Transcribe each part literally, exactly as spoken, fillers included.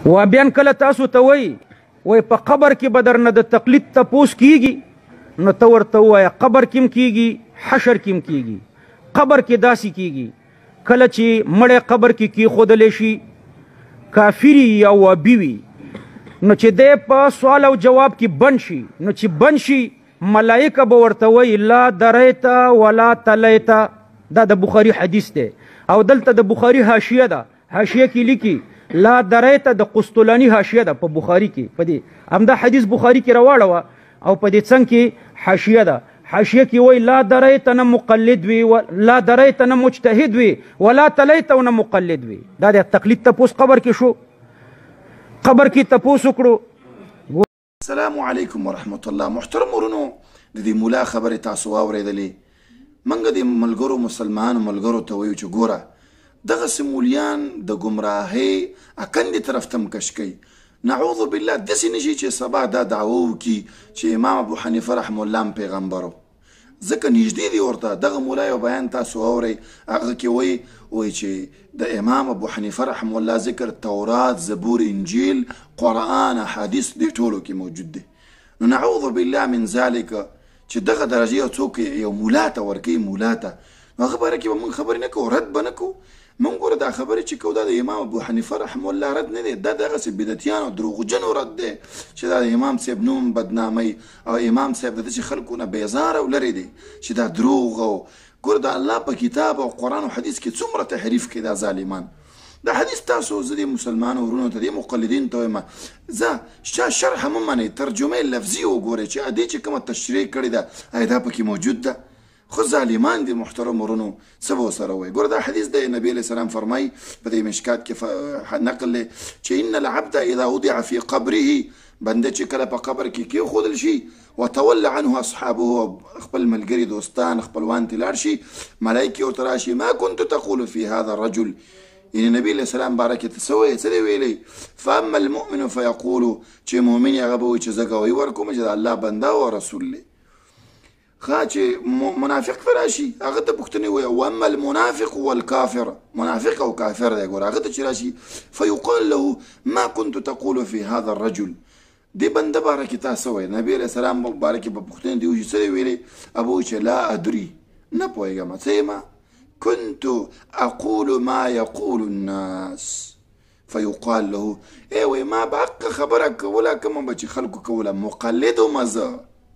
وابیان کله تاسو ته وایي وایي په قبر کې به درنه د تقلید تپوس کیږي نو ته ورته ووایه قبر کې هم کیږي حشر کې هم کیږي. قبر کې داسې کیږي کله چې مړی قبر کې کیښودلی شي کافري یا وابي وي نو چې دی په سوال او جواب کې بند شي نو چې بند شي ملائکه به ورته وایي لا دریته ولا تلیته. دا د بخاري حدیث دی او دلته د بخاري حاشیه ده. حاشیه کې لیکي لا دریته د قسطلاني حاشیه ده په بخاري کې. په دې همدا حدیث بخاري کې راواړوه او په دې څنګ کې حاشیه ده. حاشیه کې وایي لا دریته نه مقلد وي لا دریته نه مجتهد وي ولا تلیته نه مقلد وي. دا د تقلید تپوس قبر کې شو. قبر کې تپوس وکړو. السلام علیکم ورحمت الله. محترم ورونو د دې مولا خبرې تاسو واورېدلې. منګه د ملګرو مسلمانو ملګرو ته وایو چې ګوره دغسې مولیان د ګمراهۍ اکندې طرف ته مکش کوي. نعوذ بالله داسې نه شي چې سبا دا دعوه وکړي چې امام ابو حنیفه رحم الله هم پیغمبر و. ځکه نږدې دی ورته دغه مولا یو بیان تاسو واورئ هغه کې وایي وایي چې د امام ابو حنیفه رحم الله ذکر تورات زبور انجیل قرآن احادیث دې ټولو کې موجود دی. نو نعوذ بالله من ذلک چې دغه درجه یو څوک یو مولا ته ورکوي مولا ته نو هغه باره کې به موږ خبرې نه کوو رد به نه کوو. موږ ګوره دا خبرې چې کوو دا د امام ابو حنیفه رحم الله رد نه دی. دا دغسې بدعتیانو دروغجنو رد دی چې دا د امام صاحب نوم بدناموي او امام صاحب د داسې خلکو نه بیزاره او لرې دی چې دا دروغ او ګوره د الله په کتاب او قرآن او حدیث کې څومره تحریف کوي دا ظالمان. دا حدیث تاسو زه د مسلمانو ورونو ته د مقلدین ته وایم زه شا شرح مه منئ ترجمه لفظي وګورئ چې ادې چې کومه تشریح کړې ده آیا دا پکې موجود ده. خو ظالمان دي محترم ورونو څه به ورسره وایي. ګوره دا حدیث د نبي علیه السلام فرمایي په دې مشکات کې نقل دی چې ان العبد اذا وضع في قبره بنده چې کله په قبر کې کېښودل شي وتولى عنه اصحابه خپل ملګري دوستان خپلوان ته لاړ شي ملایکې ورته راشي ما كنت تقول في هذا الرجل یعنی نبی علیه السلام بارکې ته څه وایي څه دی ویلی فاما المؤمن فیقولو چې مؤمن یې هغه به وایي چې زه ګواهي ورکوم چې د الله بنده او رسول دی. ښه چې منافق ته راشي هغه ته پوښتنې وایي واما المنافق والکافر منافق او کافر دی ګوره هغه ته چې راشي فیقال له ما كنت تقول في هذا الرجل دې بنده بارکې تا څه وایي. نبی علیه السلام بارکې په پوښتنې دی وایي څه دی ویلی هغه وایي چې لا ادري نه پوهېږم څه یم كنت أقول ما يقول الناس فيقال له ايوه ما بحق خبرك ولا كما بچي خلقو كولا مقلد ومزا.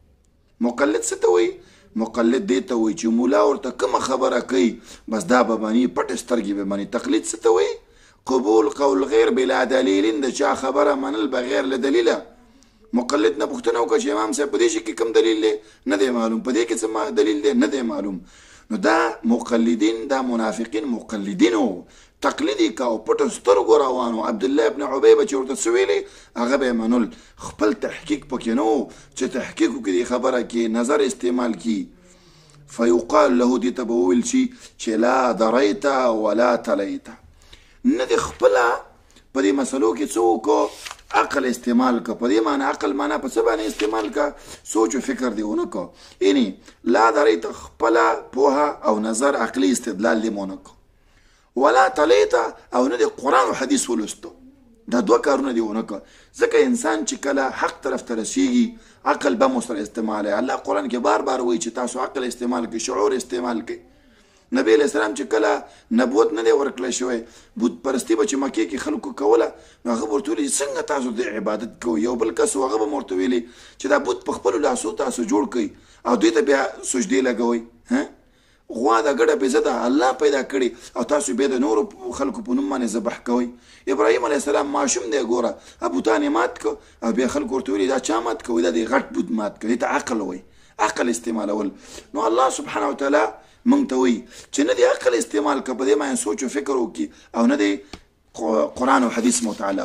مقلد ستوي مقلد دي توي چې مولا ورته کومه خبره کوي بس دا به معنی پټ سترګې به معنی. تقلید ستوي قبول قول غیر بلا دلیل د چا خبره منل بغیر له دلیله. مقلد نه پوښتنه وکړه چې امام صاحب په دې شي کې کوم دلیل دی نه دی معلوم په دې کې څه دلیل دی نه دی معلوم. نو دا مقلدین دا منافقین مقلدینو تقلیدي کا او پټو سترګو روانو. عبدالله ابن عبی به چې ورته څه ویلي هغه به یې منل خپل تحقیق پکې نه و چې تحقیق وکړي خبره کې نظر استعمال کړي. فیقال له دې ته به وویل شي چې لا دریته ولا تلیته نه دې خپله په دې مسلو کې څه وکړو عقل استعمال کا. په دې معنی عقل معنی په څه باندې استعمال کا سوچ و فکر دی ونه کو. یعنی لا دریت خپله پوهه او نظر عقلی استدلال دی مونه کو ولا تلیته او نه د قرآن و حدیث ولستو. دا دوه کارونه دی ونه کو. ځکه انسان چې کله حق طرف ته رسیږي عقل به مو سره استعمال. الله قرآن کې بار بار وایي چې تاسو عقل استعمال کړئ شعور استعمال کړئ. نبی علیہ السلام چې کله نبوت نه دی ورکړی شوی بت پرستي به چې مکې کې خلکو کوله نو هغه به ورته ویلي څنګه تاسو د عبادت کوئ. یو بل کس هغه به م ورته ویلي چې دا بت په خپلو لاسو تاسو جوړ کړئ او دوی ته بیا سجدې لګوئ. غوا د ګډه بېزه ده الله پیدا کړي او تاسو بیا د نورو خلکو په نوم باندې ذبح کوئ. ابراهیم علیه السلام ماشوم دی ګوره بوتان یې مات کړه او بیا خلکو ورته ویلي دا چا مات کوئ دا د غټ بوت مات کړه. دې ته عقل وایي عقل استعمالول. نو الله سبحانه وتعالی موږ ته وایي چې نه دې عقل استعمال که په دې باندې سوچ و فکر وکړي او نه دې قرآن او حدیث مطالعه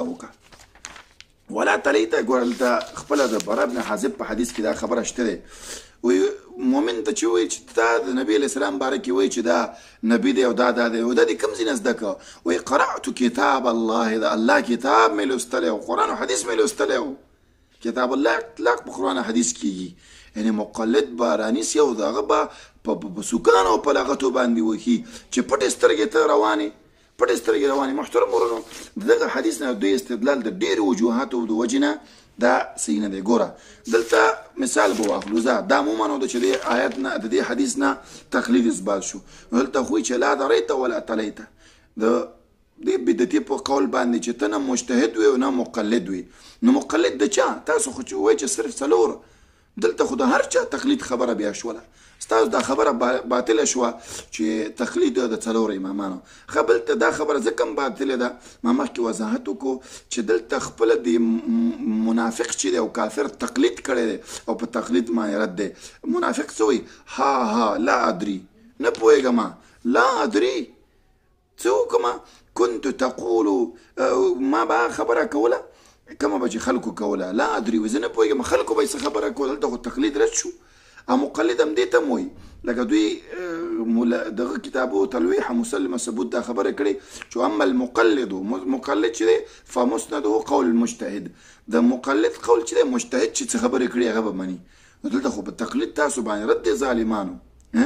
وکړه. ولا تلیته ګوره دلته خپله د برا بن حازب په حدیث کې دا خبره شته دی وایي مؤمن ته چې وایي چې دا د نبي علیه السلام باره کې وایي چې دا نبي دی او دا دا دی او دا دې کوم ځای نه زده کړه وایي قرأت کتاب الله د الله کتاب مې لوستلی او قرآن او حدیث مې لوستلی و. کتاب الله اطلاق په قرآن حدیث کېږي. یعنی مقلد به رانیسي او د هغه به په سوکانو او په لغتو باندې وکړي چې پټې سترګې ته روانې پټې سترګې روانې. محترم ورونو د دغه حدیث نه دوی استدلال د ډېرو وجوهاتو د وجې نه دا صحیح نه دی. ګوره دلته مثال به واخلو. زه دا مو منو د چې د آیت نه د دې حدیث نه تقلید اثبات شو. دلته خو چې لا دریت ولا تلیت د دې بدعتي په قول باندې چې ته نه مجتهد وي او نه مقلد وي. نو مقلد د چا؟ تاسو خو چې وایئ چې صرف څلور، دلته خو د هر چا تقلید خبره بیا شوله. ستاسو دا خبره باطله شوه چې تقلید د څلور امامانو. ښه بلته دا خبره ځکه هم باطله ده، ما مخکې وضاحت وکړو چې دلته خپله د منافق چې دی او کافر تقلید کړی دی او په تقلید باندې رد دی. منافق څه وایي؟ ها ها لا ادري، نه پوهېږم، لا ادري څه وکړم، كنت تقولو ما به خبره کوله کومه به چې خلکو کوله، لا ادري وایي زه نه پوهېږم خلکو به یې څه خبره کوله. دلته خو تقلید رد شو. او مقلد هم دې ته هم وایي لکه دوی دغه کتابو تلویح مسلمه ثبوت دا خبره کړې چې اما المقلد مقلد چې دی فمسنده قول المجتهد، د مقلد قول چې دی مجتهد چې څه خبرې کړي هغه به مني. نو دلته خو په تقلید تاسو باندې رد دی ظالمانو،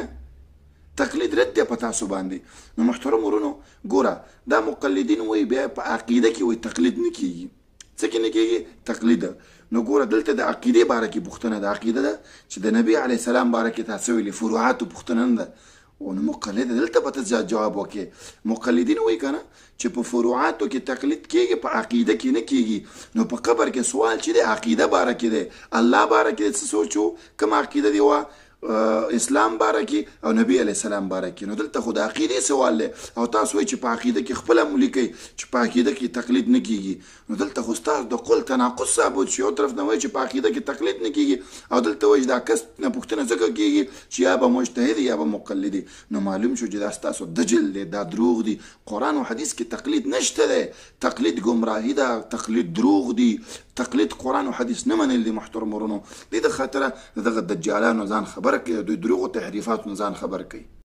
تقلید رد دی په تاسو باندې. نو محترم ورونو ګوره دا مقلدین وایي بیا په عقیده کې وایي تقلید نه کېږي. څه کې نه کېږي؟ تقلید. نو ګوره دلته د عقیدې باره کې پوښتنه ده. عقیده ده چې د نبي علیه السلام باره کې تاسو ویلي فروعاتو پوښتنه نه ده. نو مقلد دلته به ته جواب وکړې. مقلدین وایي که نه چې په فروعاتو کې تقلید کېږي په عقیده کې نه کېږي. نو په قبر کې سوال چې دی عقیده باره کې دی، الله باره کې څه سوچو، کوم عقیده دی وه اسلام باره کې او نبی علیه السلام باره کې. نو دلته خو د عقیدې سوال دی او تاسو وایئ چې په عقیده کې خپله ملیکئ چې په عقیده کې تقلید نه کېږي. نو دلته خو ستاسو د قول تناقض ثابت شي. یو طرف نه وایي چې په عقیده کې تقلید نه کېږي او دلته وایي چې دا کس نه پوښتنه ځکه کېږي چې یا به مجتهد یا به مقلد. نو معلوم شو چې دا ستاسو دجل دی، دا دروغ دی. قرآن او حدیث کې تقلید نشته دی. تقلید ګمراهي ده، تقلید دروغ دی، تقلید قرآن او حدیث نه منل دي. محترم ورونو دې د خاطره دغه دجالانو ځان خبر کوي، دوی دروغ او تحریفات ځان خبر کوي.